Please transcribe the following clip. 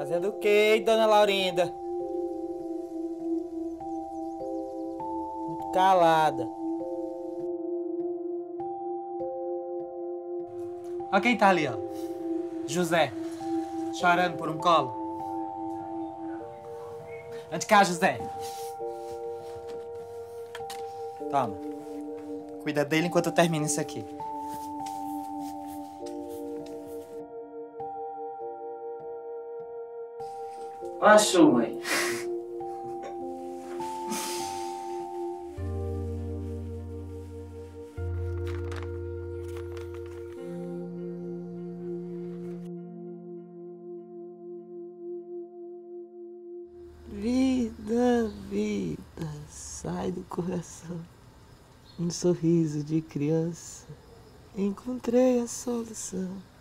Fazendo o quê, dona Laurinda? Muito calada. Olha quem tá ali, ó. José. Chorando por um colo. Ande cá, José. Toma. Cuida dele enquanto eu termino isso aqui. Achou, mãe. Vida, vida, sai do coração. Um sorriso de criança, encontrei a solução.